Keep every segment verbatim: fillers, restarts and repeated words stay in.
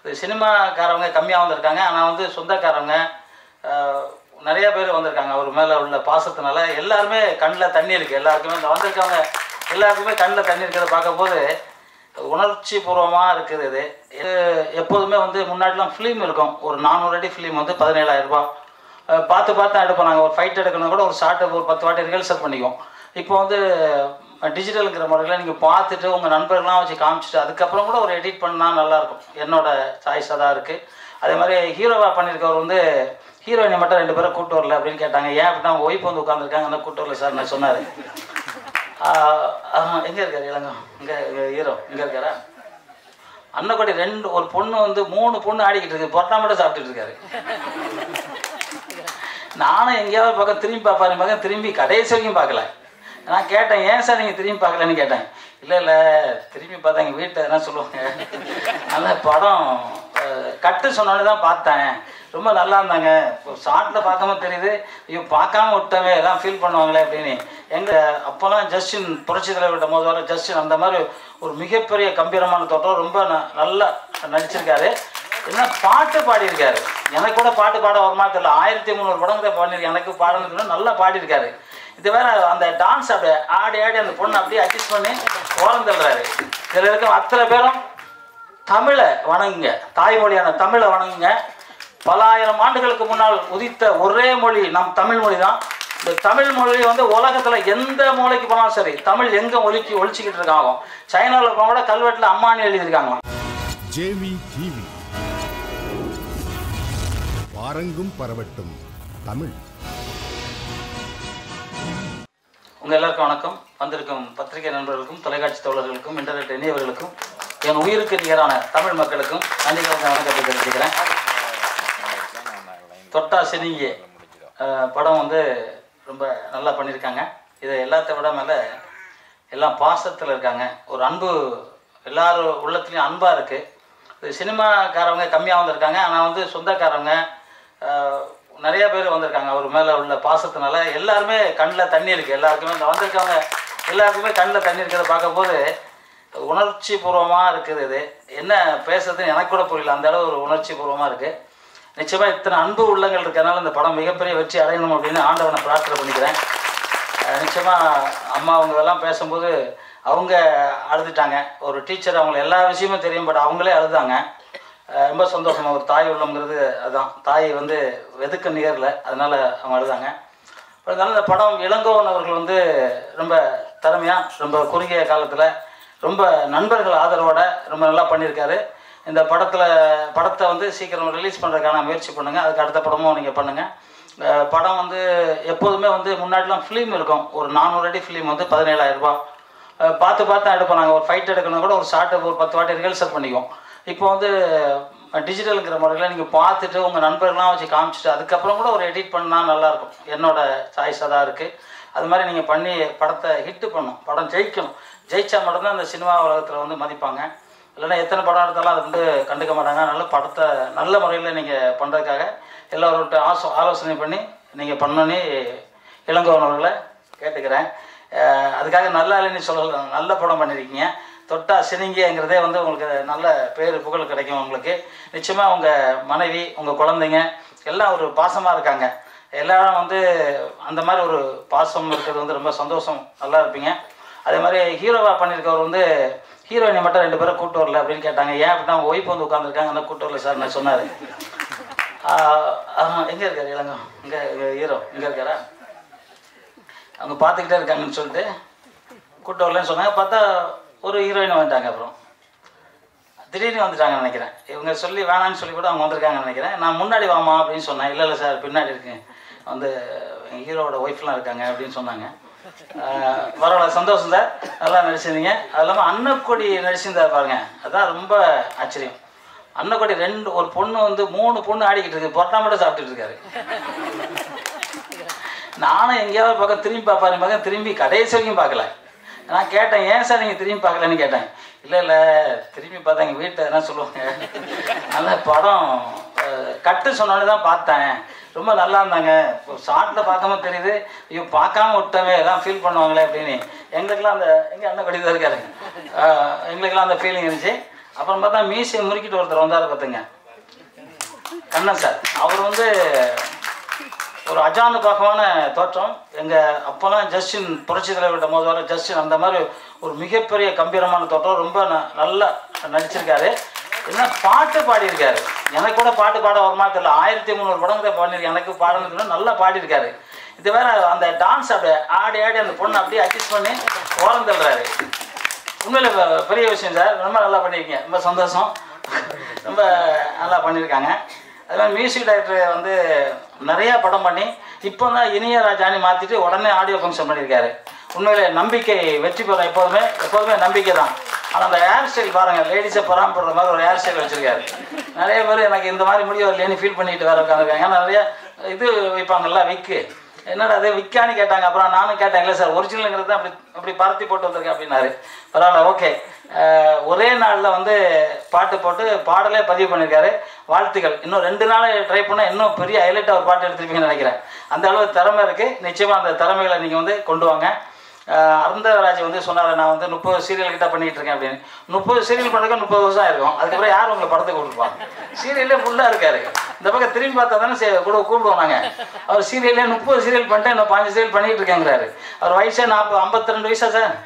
சினிமாக்காரவங்க கம்மியாக வந்திருக்காங்க. ஆனால் வந்து சொந்தக்காரவங்க நிறைய பேர் வந்திருக்காங்க. அவர் மேலே உள்ள பாசத்தினால எல்லாருமே கண்ணில் தண்ணி இருக்குது. எல்லாருக்குமே இந்த வந்திருக்கவங்க எல்லாருக்குமே கண்ணில் தண்ணி இருக்கிறத பார்க்கும்போது உணர்ச்சி பூர்வமாக இருக்குது. இது இது எப்போதுமே வந்து முன்னாடிலாம் ஃபிலிம் இருக்கும். ஒரு நானூறு அடி ஃபிலிம் வந்து பதினேழாயிரம் ரூபா பார்த்து பார்த்து எடுப்போம். நாங்கள் ஒரு ஃபைட் எடுக்கணும் கூட ஒரு ஷார்ட்டை ஒரு பத்து வாட்டி ரிஹர்சல் பண்ணிக்குவோம். இப்போ வந்து டிஜிட்டலுங்கிற முறையில் நீங்கள் பார்த்துட்டு உங்கள் நண்பர்கள்லாம் வச்சு காமிச்சிட்டு அதுக்கப்புறம் கூட ஒரு எடிட் பண்ணால் நல்லாயிருக்கும். என்னோடய சாய்ஸாக தான் இருக்குது. அதே மாதிரி ஹீரோவாக பண்ணியிருக்கவர் வந்து ஹீரோயினை மட்டும் ரெண்டு பேரும் கூட்டு வரல அப்படின்னு கேட்டாங்க. ஏன் அப்படின்னா அவங்க ஒய்ஃப் வந்து உட்காந்துருக்காங்க, என்ன கூட்டு வரல சார் நான் சொன்னார். எங்கே இருக்காரு இளங்கம்? இங்கே ஹீரோ இங்கே இருக்காரா? அன்னக்கொடி ரெண்டு ஒரு பொண்ணு வந்து மூணு பொண்ணு ஆடிக்கிட்டு இருக்கு. பொட்டா மட்டும் சாப்பிட்டுட்டு இருக்காரு. நானும் எங்கேயாவது பக்கம் திரும்பி பார்ப்பாரு மகன், திரும்பி கடைசி வரைக்கும் பார்க்கல. நான் கேட்டேன், ஏன் சார் நீங்கள் திரும்பி பார்க்கலன்னு கேட்டேன். இல்லை இல்லை திரும்பி பார்த்தா எங்கள் வீட்டில் என்ன சொல்லுவாங்க, அந்த படம் கட்டு சொன்னோன்னு தான் பார்த்தேன், ரொம்ப நல்லா இருந்தாங்க, ஷார்ட்டில் பார்க்காம தெரியுது, ஐயோ பார்க்காம விட்டவே எல்லாம் ஃபீல் பண்ணுவாங்களே அப்படின்னு. எங்கள் அப்போல்லாம் ஜஸ்டின் புரட்சி தலைவர்கிட்ட போது வர ஜஸ்டின் அந்த மாதிரி ஒரு மிகப்பெரிய கம்பீரமான தோட்டம், ரொம்ப நல்லா நடிச்சிருக்காரு. என்ன பாட்டு பாடியிருக்காரு. எனக்கு கூட பாட்டு பாட வருமா தெரியல. ஆயிரத்தி முந்நூறு படங்களை பாடியிருக்கேன். எனக்கு பாடணும் நல்லா பாடியிருக்காரு. இது வேற அந்த டான்ஸ் அப்படியே ஆடி ஆடி அந்த பொண்ணை அப்படியே அட்ஜஸ்ட் பண்ணி ஓரம் தள்ளுறாரு. இதில் இருக்க அத்தனை பேரும் தமிழை வணங்குங்க, தாய்மொழியான தமிழை வணங்குங்க. பல ஆயிரம் ஆண்டுகளுக்கு முன்னால் உதித்த ஒரே மொழி நம் தமிழ் மொழி தான். இந்த தமிழ் மொழி வந்து உலகத்தில் எந்த மூலைக்கு போனாலும் சரி தமிழ் எங்கே ஒலிக்கி ஒழிச்சிக்கிட்டு இருக்காங்க. சைனாவில் போன கூட கல்வெட்டில் அம்மானு எழுதியிருக்காங்களாம். ஜேவி டிவி பாரங்கும் பரவட்டும் தமிழ். உங்கள் எல்லாருக்கும் வணக்கம். வந்திருக்கும் பத்திரிகை நண்பர்களுக்கும் தொலைக்காட்சி தோழர்களுக்கும் இன்டர்நெட் இணையவர்களுக்கும் என் உயிருக்கு நிகரான தமிழ் மக்களுக்கும் நன்றிகளுக்கு வணக்கத்தை தெரிவிக்கிறேன். தொட்டா சினிங்கே படம் வந்து ரொம்ப நல்லா பண்ணியிருக்காங்க. இதை எல்லாத்த விட மேலே எல்லாம் பாசத்தில் இருக்காங்க. ஒரு அன்பு எல்லாரும் உள்ளத்துலேயும் அன்பாக இருக்குது. சினிமாக்காரவங்க கம்மியாக வந்திருக்காங்க. ஆனால் வந்து சொந்தக்காரவங்க நிறைய பேர் வந்திருக்காங்க. அவர் மேலே உள்ள பாசத்தினால எல்லாருமே கண்ணில் தண்ணி இருக்குது. எல்லாருக்குமே இந்த வந்திருக்கவங்க எல்லாருக்குமே கண்ணில் தண்ணி இருக்கிறத பார்க்கும்போது உணர்ச்சி பூர்வமாக இருக்குது. இது என்ன பேசுறதுன்னு எனக்கு கூட புரியல. அந்த அளவு ஒரு உணர்ச்சி பூர்வமாக இருக்குது. நிச்சயமாக இத்தனை அன்பு உள்ளங்கள் இருக்கிறதுனால இந்த படம் மிகப்பெரிய வெற்றி அடையணும் அப்படின்னு ஆண்டவனை பிரார்த்தனை பண்ணிக்கிறேன். நிச்சயமாக அம்மா அவங்களெல்லாம் பேசும்போது அவங்க அழுதுட்டாங்க. ஒரு டீச்சர் அவங்களை எல்லா விஷயமும் தெரியும், பட் அவங்களே அழுதாங்க. ரொம்ப சந்தோஷமாக ஒரு தாய் உள்ளம்ங்கிறது அதுதான். தாய் வந்து வெதுக்க நிகரில், அதனால் அவங்க அழுதாங்க. அதனால இந்த படம் இளங்கோவன் அவர்கள் வந்து ரொம்ப திறமையாக ரொம்ப குறுகிய காலத்தில் ரொம்ப நண்பர்கள் ஆதரவோட ரொம்ப நல்லா பண்ணியிருக்காரு. இந்த படத்தில் படத்தை வந்து சீக்கிரம் ரிலீஸ் பண்ணுறதுக்கான முயற்சி பண்ணுங்கள். அதுக்கு அடுத்த படமும் நீங்கள் பண்ணுங்கள். படம் வந்து எப்போதுமே வந்து முன்னாடிலாம் ஃபிலிம் இருக்கும். ஒரு நானூறு அடி ஃபிலிம் வந்து பதினேழாயிரம் ரூபா பார்த்து பார்த்து எடுப்போம். நாங்கள் ஒரு ஃபைட் எடுக்கணும் கூட ஒரு ஷார்ட்டை ஒரு பத்து வாட்டி ரிஹர்சல் பண்ணிக்குவோம். இப்போ வந்து டிஜிட்டலுங்கிற முறையில் நீங்கள் பார்த்துட்டு உங்கள் நண்பர்கள்லாம் வச்சு காமிச்சிட்டு அதுக்கப்புறம் கூட ஒரு எடிட் பண்ணால் நல்லாயிருக்கும். என்னோடய சாய்ஸாக தான் இருக்குது. அது மாதிரி நீங்கள் பண்ணி படத்தை ஹிட்டு பண்ணணும். படம் ஜெயிக்கணும். ஜெயிச்சா மட்டும்தான் அந்த சினிமா உலகத்தில் வந்து மதிப்பாங்க. இல்லைன்னா எத்தனை படம் எடுத்தாலும் அதை வந்து கண்டுக்க மாட்டாங்க. அதனால் படத்தை நல்ல முறையில் நீங்கள் பண்ணுறதுக்காக எல்லோருக்கிட்ட ஆசோ ஆலோசனை பண்ணி நீங்கள் பண்ணணுன்னு இளங்கோவன் அவர்களை கேட்டுக்கிறேன். அதுக்காக நல்லா இல்லைன்னு சொல்லல, நல்ல படம் பண்ணியிருக்கீங்க. தொட்டா சினிங்கேங்கிறதே வந்து உங்களுக்கு நல்ல பேர் புகழ் கிடைக்கும். உங்களுக்கு நிச்சயமாக உங்கள் மனைவி உங்கள் குழந்தைங்க எல்லாம் ஒரு பாசமாக இருக்காங்க. எல்லாரும் வந்து அந்த மாதிரி ஒரு பாசம் இருக்கிறது வந்து ரொம்ப சந்தோஷம், நல்லா இருப்பீங்க. அதே மாதிரி ஹீரோவாக பண்ணியிருக்கவர் வந்து ஹீரோயினை மட்டும் ரெண்டு பேரும் கூட்டு வரல அப்படின்னு கேட்டாங்க. ஏன் அப்படின்னா அவங்க ஒய்ஃப் வந்து உட்காந்துருக்காங்க, அந்த கூட்டு வரல சார் நான் சொன்னார். எங்கே இருக்காரு இளங்கம்? இங்கே ஹீரோ இங்கே இருக்காரா? அவங்க பார்த்துக்கிட்டே இருக்காங்கன்னு சொல்லிட்டு கூட்டு வரலன்னு சொன்னாங்க. பார்த்தா ஒரு ஹீரோயின் வந்துட்டாங்க. அப்புறம் திடீர்னு வந்துட்டாங்கன்னு நினைக்கிறேன். இவங்க சொல்லி வேணான்னு சொல்லி கூட அவங்க வந்திருக்காங்கன்னு நினைக்கிறேன். நான் முன்னாடி வாமா அப்படின்னு சொன்னேன். இல்லை இல்லை சார் பின்னாடி இருக்கேன், வந்து எங்கள் ஹீரோவோட ஒய்ஃப்லாம் இருக்காங்க அப்படின்னு சொன்னாங்க. பரவாயில்ல, சந்தோஷம் சார், நல்லா நடிச்சிருந்தீங்க. அது இல்லாமல் அன்னக்கொடி நடிச்சிருந்தா பாருங்க, அதுதான் ரொம்ப ஆச்சரியம். அன்னக்கொடி ரெண்டு ஒரு பொண்ணு வந்து மூணு பொண்ணு ஆடிக்கிட்டு இருக்கு. பொட்டா மட்டும் சாப்பிட்டுட்டு இருக்காரு. நானும் எங்கேயாவது பக்கம் திரும்பி பார்ப்பாரு மகன், திரும்பி கடைசி வரைக்கும் பார்க்கல. நான் கேட்டேன், ஏன் சார் நீங்கள் திரும்பி பார்க்கலன்னு கேட்டேன். இல்லை இல்லை திரும்பி பார்த்தா எங்கள் வீட்டில் என்ன சொல்லுவாங்க, அந்த படம் கட்டு சொன்னோன்னு தான் பார்த்தேன், ரொம்ப நல்லா இருந்தாங்க, ஷார்ட்டில் பார்க்காம தெரியுது, ஐயோ பார்க்காம விட்டவே எல்லாம் ஃபீல் பண்ணுவாங்களே அப்படின்னு. எங்களுக்கெல்லாம் அந்த எங்கள் அண்ணன் கடி தான் இருக்காரு, எங்களுக்கெல்லாம் அந்த ஃபீலிங் இருந்துச்சு. அப்புறம் பார்த்தா மீசையை முறுக்கிட்டு ஒருத்தர் வந்தார் பார்த்துங்க, கண்ணன் சார். அவர் வந்து ஒரு அஜானுபாகமான தோற்றம். எங்கள் அப்போலாம் ஜஸ்டின் புரட்சி தலைவர்கிட்ட போது வர ஜஸ்டின் அந்த மாதிரி ஒரு மிகப்பெரிய கம்பீரமான தோற்றம். ரொம்ப ந நல்லா நடிச்சிருக்காரு. என்ன பாட்டு பாடியிருக்காரு. எனக்கு கூட பாட்டு பாட வருமா தெரியல. ஆயிரத்தி முந்நூறு படங்களை பாடியிருக்கேன். எனக்கு பாடணுன்னு நல்லா பாடியிருக்காரு. இது வேற அந்த டான்ஸ் அப்படியே ஆடி ஆடி அந்த பொண்ணு அப்படியே அட்ஜஸ்ட் பண்ணி ஓரம் தள்ளுறாரு. உண்மையில் பெரிய விஷயம் சார். ரொம்ப நல்லா பண்ணியிருக்கீங்க. ரொம்ப சந்தோஷம். ரொம்ப நல்லா பண்ணியிருக்காங்க. அது மாதிரி மியூசிக் டைரக்டர் வந்து நிறையா படம் பண்ணி இப்போ தான் இனிய ராஜானி மாற்றிட்டு உடனே ஆடியோ ஃபங்க்ஷன் பண்ணியிருக்காரு. உண்மையிலே நம்பிக்கை வெற்றி பெறும். எப்போதுமே எப்போதுமே நம்பிக்கை தான். ஆனால் அந்த ஹேர் ஸ்டைல் பாருங்கள், லேடிஸை பராமப்படுற மாதிரி ஒரு ஹேர் ஸ்டைல் வச்சுருக்காரு. நிறைய பேர் எனக்கு இந்த மாதிரி முடிவு இல்லைன்னு ஃபீல் பண்ணிட்டு வேறு உட்காந்துருக்காங்க. ஏன்னா நிறைய இது வைப்பாங்கல்ல விக்கு, என்னடா அது விற்கான்னு கேட்டாங்க. அப்புறம் நானும் கேட்டேன், இல்லை சார் ஒரிஜினலுங்கிறது தான் அப்படி அப்படி பரத்தி போட்டு வந்திருக்கேன் அப்படின்னாரு. பரவாயில்ல, ஓகே. ஒரே நாளில் வந்து பாட்டு போட்டு பாடலே பதிவு பண்ணியிருக்காரு. வாழ்த்துக்கள். இன்னும் ரெண்டு நாள் ட்ரை பண்ணால் இன்னும் பெரிய ஹைலைட்டாக ஒரு பாட்டு எடுத்துருப்பீங்கன்னு நினைக்கிறேன். அந்த அளவு திறமை இருக்குது. நிச்சயமாக அந்த திறமைகளை நீங்கள் வந்து கொண்டு வாங்க. அருந்தராஜ் வந்து சொன்னார், நான் வந்து முப்பது சீரியல் கிட்ட பண்ணிகிட்டு இருக்கேன் அப்படின்னு. முப்பது சீரியல் பண்ணுறதுக்கு முப்பது வருஷம் இருக்கும். அதுக்கப்புறம் யார் உங்களை படத்துக்கு கொடுப்பாங்க? சீரியல்லே ஃபுல்லாக இருக்காரு. இந்த பக்கம் திரும்பி பார்த்தா தானே கூட கூப்பிடுவோம் நாங்கள். அவர் சீரியல்லே முப்பது சீரியல் பண்ணிட்டு இன்னும் பாஞ்சு சீரியல் பண்ணிகிட்டு இருக்கேங்கிறாரு. அவர் வயசே நாற்பது ஐம்பத்தி ரெண்டு வயசா சார்?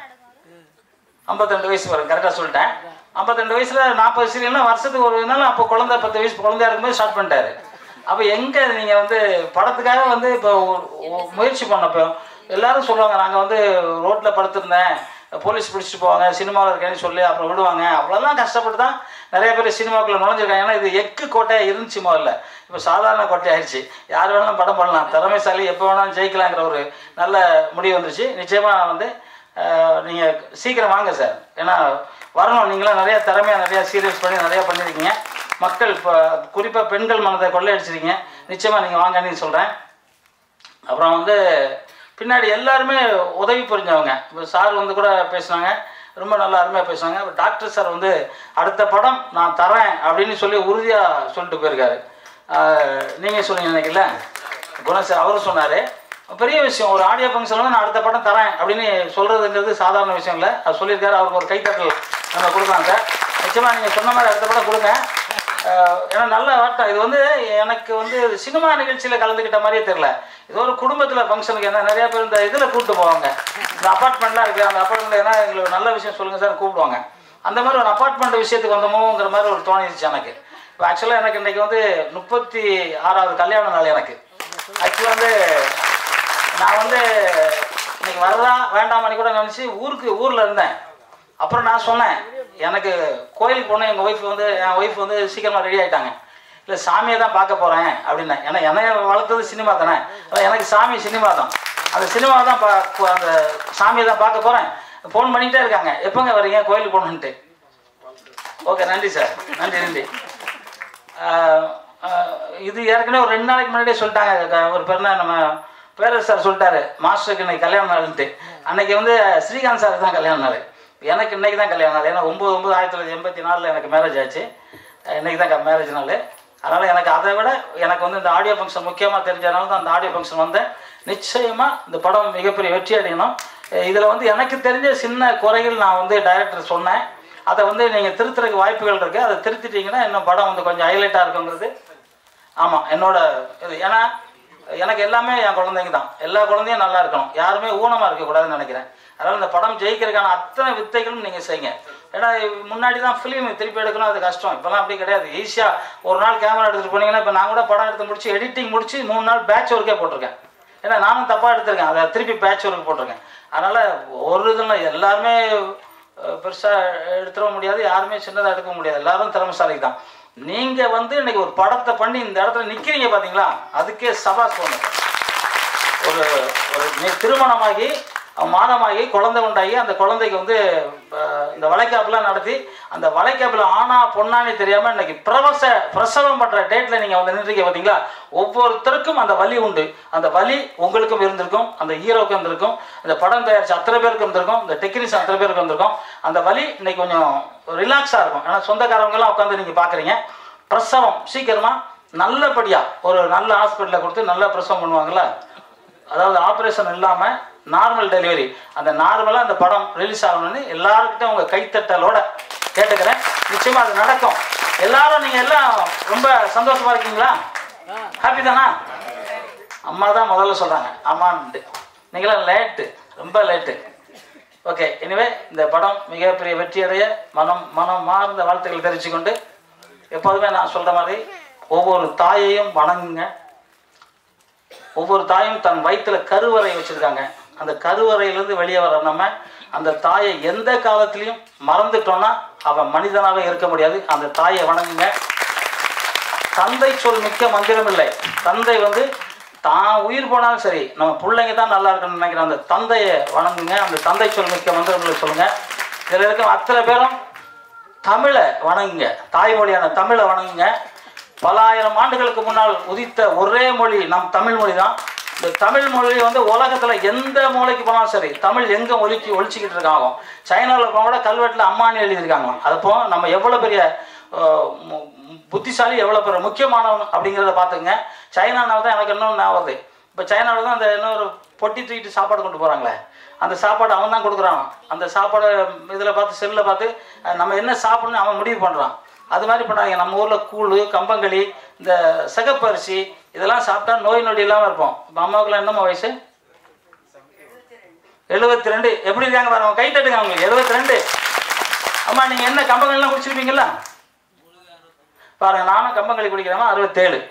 ஐம்பத்தி ரெண்டு வயசு வரும், கரெக்டாக சொல்லிட்டேன். ஐம்பத்தி ரெண்டு வயசில் நாற்பது சீரியல்னா வருஷத்துக்கு ஒரு நாள். அப்போ குழந்தை பத்து வயசு குழந்தையா இருக்கும்போது ஸ்டார்ட் பண்ணிட்டாரு. அப்போ எங்கே நீங்கள் வந்து படத்துக்காக வந்து இப்போ முயற்சி பண்ணப்போ எல்லாரும் சொல்லுவாங்க, நாங்கள் வந்து ரோட்டில் படுத்திருந்தேன், போலீஸ் பிடிச்சிட்டு போவாங்க, சினிமாவில் இருக்கேன்னு சொல்லி அப்புறம் விடுவாங்க. அவ்வளோலாம் கஷ்டப்பட்டு தான் நிறைய பேர் சினிமாக்குள்ளே நுழைஞ்சிருக்காங்க. ஏன்னா இது எக்கு கோட்டையாக இருந்துச்சு முதல்ல. இப்போ சாதாரண கோட்டை ஆயிடுச்சு. யார் வேணாலும் படம் பண்ணலாம், திறமைசாலி எப்போ வேணாலும் ஜெயிக்கலாங்கிற ஒரு நல்ல முடிவு வந்துருச்சு. நிச்சயமாக வந்து நீங்கள் சீக்கிரம் வாங்க சார். ஏன்னா வரணும். நீங்களாம் நிறையா திறமையாக நிறையா சீரியல்ஸ் பண்ணி நிறையா பண்ணியிருக்கீங்க. மக்கள் இப்போ குறிப்பாக பெண்கள் மனதை கொள்ளையடிச்சிருக்கீங்க. நிச்சயமாக நீங்கள் வாங்கன்னு சொல்கிறேன். அப்புறம் வந்து பின்னாடி எல்லாருமே உதவி புரிஞ்சவங்க. இப்போ சார் வந்து கூட பேசுனாங்க, ரொம்ப நல்லா அருமையாக பேசுனாங்க. டாக்டர் சார் வந்து அடுத்த படம் நான் தரேன் அப்படின்னு சொல்லி உறுதியாக சொல்லிட்டு போயிருக்காரு. நீங்கள் சொன்னீங்க நினைக்கல, குண சார் அவரும் சொன்னார். பெரிய விஷயம். ஒரு ஆடியோ ஃபங்க்ஷனில் நான் அடுத்த படம் தரேன் அப்படின்னு சொல்கிறதுங்கிறது சாதாரண விஷயம் இல்லை. அது சொல்லியிருக்காரு. அவருக்கு ஒரு கைத்தட்டல் நம்ம கொடுக்கலாம் சார். நிச்சயமாக நீங்கள் சொன்ன மாதிரி அடுத்த படம் கொடுங்க. ஏன்னா நல்ல வார்த்தை. இது வந்து எனக்கு வந்து சினிமா நிகழ்ச்சியில் கலந்துக்கிட்ட மாதிரியே தெரியல. இது ஒரு குடும்பத்தில் ஃபங்க்ஷனுக்கு என்ன நிறையா பேர் இந்த இதில் கூப்பிட்டு போவாங்க. இந்த அப்பார்ட்மெண்ட்லாம் இருக்குது. அந்த அப்பார்ட்மெண்ட்டில் ஏன்னா எங்களுக்கு நல்ல விஷயம் சொல்லுங்கள் சார் கூப்பிடுவாங்க. அந்த மாதிரி ஒரு அப்பார்ட்மெண்ட் விஷயத்துக்கு வந்தோமோங்கிற மாதிரி ஒரு தோணிடுச்சு எனக்கு. இப்போ ஆக்சுவலாக எனக்கு இன்றைக்கி வந்து முப்பத்தி ஆறாவது கல்யாண நாள். எனக்கு ஆக்சுவலாக வந்து நான் வந்து இன்னைக்கு வரதா வேண்டாமான்னு கூட நினச்சி ஊருக்கு ஊரில் இருந்தேன். அப்புறம் நான் சொன்னேன், எனக்கு கோயிலுக்கு போனேன். எங்கள் ஒய்ஃப் வந்து என் ஒய்ஃப் வந்து சீக்கிரமாக ரெடி ஆகிட்டாங்க. இல்லை சாமியை தான் பார்க்க போகிறேன் அப்படின்னேன். ஏன்னா என்னை வளர்த்தது சினிமா தானே. எனக்கு சாமி சினிமா தான். அந்த சினிமா தான் பா அந்த சாமியை தான் பார்க்க போகிறேன். ஃபோன் பண்ணிகிட்டே இருக்காங்க, எப்போங்க வரீங்க கோயிலுக்கு போகணுன்ட்டு. ஓகே, நன்றி சார், நன்றி நன்றி. இது ஏற்கனவே ஒரு ரெண்டு நாளைக்கு முன்னாடியே சொல்லிட்டாங்க. ஒரு பேர்னா நம்ம பேரரசு சார் சொல்லிட்டாரு, மாஸ்டருக்கு இன்னைக்கு கல்யாண நாள்ன்ட்டு. அன்னைக்கு வந்து ஸ்ரீகாந்த் சாருக்கு தான் கல்யாண நாள். எனக்கு இன்னைக்கு தான் கல்யாண நாள். ஏன்னா ஒம்பது ஒம்பது ஆயிரத்தி தொள்ளாயிரத்தி எண்பத்தி நாலில் எனக்கு மேரேஜ் ஆச்சு. இன்னைக்கு தான் மேரேஜ் நாள். அதனால் எனக்கு அதை விட எனக்கு வந்து இந்த ஆடியோ ஃபங்க்ஷன் முக்கியமாக தெரிஞ்சதுனால தான் அந்த ஆடியோ ஃபங்க்ஷன் வந்தேன். நிச்சயமாக இந்த படம் மிகப்பெரிய வெற்றி அடையணும். இதில் வந்து எனக்கு தெரிஞ்ச சின்ன குறைகள் நான் வந்து டைரக்டர் சொன்னேன். அதை வந்து நீங்கள் திருத்துறதுக்கு வாய்ப்புகள் இருக்குது. அதை திருத்திட்டீங்கன்னா இன்னும் படம் வந்து கொஞ்சம் ஹைலைட்டாக இருக்குங்கிறது. ஆமாம், என்னோட இது. ஏன்னா எனக்கு எல்லாமே என் குழந்தைங்க தான். எல்லா குழந்தையும் நல்லா இருக்கணும், யாருமே ஊனமாக இருக்கக்கூடாதுன்னு நினைக்கிறேன். அதனால் இந்த படம் ஜெயிக்கிறதுக்கான அத்தனை வித்தைகளும் நீங்கள் செய்யுங்க. ஏன்னா முன்னாடி தான் ஃபிலிம் திருப்பி எடுக்கணும், அது கஷ்டம். இப்போலாம் அப்படி கிடையாது. ஈஸியாக ஒரு நாள் கேமரா எடுத்துகிட்டு போனீங்கன்னா, இப்போ நான் கூட படம் எடுத்து முடிச்சு எடிட்டிங் முடிச்சு மூணு நாள் பேட்ச் ஒர்க்கே போட்டிருக்கேன். ஏன்னா நானும் தப்பாக எடுத்திருக்கேன், அதை திருப்பி பேட்ச் ஒர்க் போட்டிருக்கேன். அதனால் ஒரு இதில் எல்லாருமே பெருசாக எடுத்துட முடியாது, யாருமே சின்னதாக எடுக்க முடியாது. எல்லாரும் திறமைசாலிக்கு தான். நீங்கள் வந்து இன்னைக்கு ஒரு படத்தை பண்ணி இந்த இடத்துல நிற்கிறீங்க பார்த்தீங்களா, அதுக்கே சபாஸ் போகணும். ஒரு ஒரு திருமணமாகி மாதமாகி குழந்தை உண்டாகி அந்த குழந்தைக்கு வந்து இந்த வளைக்காப்புலாம் நடத்தி அந்த வளைக்காப்பில் ஆனா பொண்ணானே தெரியாமல் இன்னைக்கு பிரவச பிரசவம் பண்ணுற டேட்டில் நீங்கள் வந்து நின்றுருக்கீங்க பார்த்தீங்களா. ஒவ்வொருத்தருக்கும் அந்த வலி உண்டு. அந்த வலி உங்களுக்கும் இருந்திருக்கும், அந்த ஹீரோவுக்கும் இருந்திருக்கும், அந்த படம் தயாரிச்சு அத்தனை பேருக்கு இருந்திருக்கும், இந்த டெக்னீஷியன் அத்தனை பேருக்கு இருந்திருக்கும். அந்த வலி இன்னைக்கு கொஞ்சம் ரிலாக்ஸாக இருக்கும். ஏன்னா சொந்தக்காரவங்கெல்லாம் உட்காந்து நீங்கள் பார்க்குறீங்க. பிரசவம் சீக்கிரமாக நல்லபடியாக ஒரு நல்ல ஹாஸ்பிட்டலில் கொடுத்து நல்லா பிரசவம் பண்ணுவாங்களா. அதாவது ஆப்ரேஷன் இல்லாமல் நார்மல் டெலிவரி. அந்த நார்மலாக அந்த படம் ரிலீஸ் ஆகணும்னு எல்லாருக்கிட்டையும் உங்கள் கைத்தட்டலோட கேட்டுக்கிறேன். நிச்சயமாக அது நடக்கும். எல்லாரும் நீங்கள் எல்லாம் ரொம்ப சந்தோஷமாக இருக்கீங்களா? ஹாப்பி தானா? அம்மா தான் முதல்ல சொல்கிறாங்க ஆமான்ட்டு. நீங்களாம் லேட்டு, ரொம்ப லேட்டு. ஓகே, எனவே இந்த படம் மிகப்பெரிய வெற்றியடைய மனம் மனம் மார்ந்த வாழ்த்துக்களை தெரிவிச்சுக்கொண்டு, எப்போதுமே நான் சொல்கிற மாதிரி ஒவ்வொரு தாயையும் வணங்குங்க. ஒவ்வொரு தாயும் தன் வயிற்றில் கருவறை வச்சுருக்காங்க. அந்த கருவறையிலேருந்து வெளியே வர நம்ம அந்த தாயை எந்த காலத்திலையும் மறந்துட்டோன்னா அவன் மனிதனாகவே இருக்க முடியாது. அந்த தாயை வணங்குங்க. தந்தை சொல் மிக்க மந்திரம் இல்லை. தந்தை வந்து தான் உயிர் போனாலும் சரி, நம்ம பிள்ளைங்க தான் நல்லா இருக்கணும்னு நினைக்கிறேன். அந்த தந்தையை வணங்குங்க. அந்த தந்தை சொல் மிக்க மந்திரங்களை சொல்லுங்கள். இதில் இருக்க அத்தனை பேரும் தமிழை வணங்குங்க. தாய்மொழியான தமிழை வணங்குங்க. பல ஆயிரம் ஆண்டுகளுக்கு முன்னால் உதித்த ஒரே மொழி நம் தமிழ் மொழி தான். இந்த தமிழ் மொழி வந்து உலகத்தில் எந்த மூலைக்கு போனாலும் சரி தமிழ் எங்கே ஒலிக்கி ஒழிச்சிக்கிட்டு இருக்காங்க. சைனாவில் போன கூட கல்வெட்டில் அம்மானி எழுதியிருக்காங்க. அதுப்போ நம்ம எவ்வளோ பெரிய புத்திசாலி, எவ்வளோ பெரிய முக்கியமானவன் அப்படிங்கிறத பார்த்துங்க. சைனானால தான் எனக்கு இன்னொன்று ஞாபகம். இப்போ சைனாவில் தான் அந்த இன்னொரு பொட்டி தூக்கிட்டு சாப்பாடு கொண்டு போகிறாங்களே, அந்த சாப்பாடு அவன் தான் கொடுக்குறான். அந்த சாப்பாடு இதில் பார்த்து செல்லில் பார்த்து நம்ம என்ன சாப்பிட்ணுன்னு அவன் முடிவு பண்ணுறான். அது மாதிரி பண்ணாங்க. நம்ம ஊரில் கூழ், கம்பங்களி, இந்த சிகப்பரிசி இதெல்லாம் சாப்பிட்டா நோய் நொடி இல்லாமல் இருப்போம். இப்போ அம்மாவுக்குலாம் என்னம்மா வயசு? எழுபத்தி ரெண்டு. எப்படி இருக்காங்க பாருங்க, கை தட்டுங்க அவங்களுக்கு. எழுபத்தி ரெண்டு. அம்மா நீங்கள் என்ன கம்பங்களெலாம் குடிச்சிருப்பீங்களா? பாருங்க, நானும் கம்பங்களி குடிக்கிறேன். அறுபத்தேழு.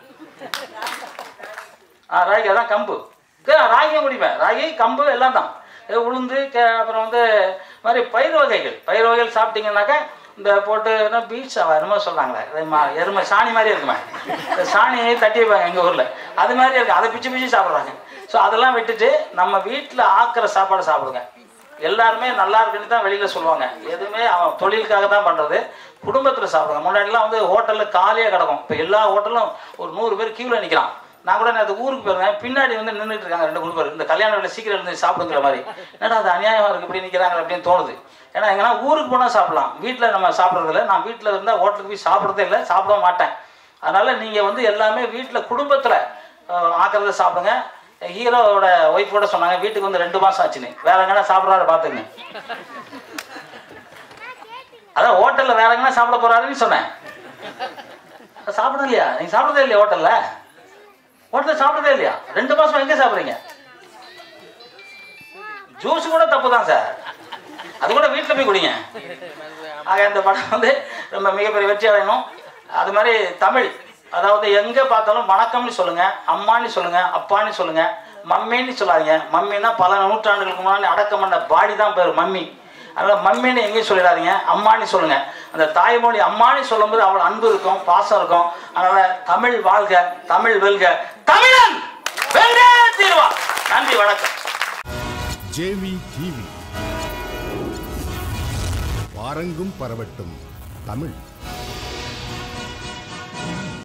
ஆ ராகி, அதான் கம்பு. ராகியும் குடிப்பேன். ராகி, கம்பு எல்லாம் தான். உளுந்து, அப்புறம் வந்து மாதிரி பயிர் வகைகள் பயிர் வகைகள் சாப்பிட்டீங்கன்னாக்கா இந்த போட்டு என்ன பீட்ஸா என்னமோ சொல்கிறாங்களே, எருமை சாணி மாதிரி இருக்குமே, இந்த சாணியை தட்டி வைப்பாங்க எங்கள் ஊரில். அது மாதிரி இருக்குது. அதை பிச்சு பிச்சு சாப்பிட்றாங்க. ஸோ அதெல்லாம் விட்டுட்டு நம்ம வீட்டில் ஆக்கிற சாப்பாடு சாப்பிடுங்க. எல்லாருமே நல்லா இருக்குன்னு தான் வெளியில் சொல்லுவாங்க. எதுவுமே அவன் தொழிலுக்காக தான் பண்ணுறது. குடும்பத்தில் சாப்பிடுங்க. முன்னாடிலாம் வந்து ஹோட்டலில் காலியாக கிடக்கும். இப்போ எல்லா ஹோட்டலும் ஒரு நூறு பேர் கியூவில் நிற்கிறான். நான் கூட நேற்று ஊருக்கு போயிருந்தேன். பின்னாடி வந்து நின்றுட்டு இருக்காங்க ரெண்டு மூணு பேர். இந்த கல்யாண வேலை சீக்கிரம் இருந்து சாப்பிடுங்கிற மாதிரி. என்னடா அது அநியாயமாக இருக்குது இப்படி நிற்கிறாங்க அப்படின்னு தோணுது. ஏன்னா எங்கன்னா ஊருக்கு போனால் சாப்பிடலாம், வீட்டில் நம்ம சாப்பிட்றதில்ல. நான் வீட்டில் இருந்தால் ஹோட்டலுக்கு போய் சாப்பிட்றதே இல்லை, சாப்பிட மாட்டேன். அதனால் நீங்கள் வந்து எல்லாமே வீட்டில் குடும்பத்தில் ஆக்கிறத சாப்பிடுங்க. ஹீரோவோட ஒய்ஃபோட சொன்னாங்க வீட்டுக்கு வந்து ரெண்டு மாதம் ஆச்சுன்னு. வேற எங்கன்னா சாப்பிட்றாரு பார்த்துங்க. அதான் ஹோட்டலில் வேற எங்கன்னா சாப்பிட போகிறாருன்னு சொன்னேன். சாப்பிட இல்லையா? நீங்கள் சாப்பிட்றதே இல்லையா ஹோட்டலில்? ஹோட்டலில் சாப்பிட்றதே இல்லையா? ரெண்டு மாதம் எங்கே சாப்பிட்றீங்க? ஜூஸ் கூட தப்பு தான் சார், அது கூட வீட்டில் போய் குடிங்க. ஆக இந்த படம் வந்து ரொம்ப மிகப்பெரிய வெற்றி அடையணும். அது மாதிரி தமிழ், அதாவது எங்கே பார்த்தாலும் வணக்கம்னு சொல்லுங்கள், அம்மான்னு சொல்லுங்கள், அப்பான்னு சொல்லுங்கள், மம்மின்னு சொல்லாதீங்க. மம்மின்னா பல நூற்றாண்டுகளுக்கு முன்னாடி அடக்கம் பண்ண பாடி தான் பேர் மம்மி. அதனால் மம்மின்னு எங்கேயும் சொல்லிடாதீங்க, அம்மான்னு சொல்லுங்கள். அந்த தாய்மொழி அம்மான்னு சொல்லும்போது அவ்வளோ அன்பு இருக்கும், பாசம் இருக்கும். அதனால் தமிழ் வாழ்க, தமிழ் வெல்க, தமிழன் வென்றே தீர்வா. நன்றி, வணக்கம். ஜேவி டிவி, பாரங்கும் பரவட்டும் தமிழ்.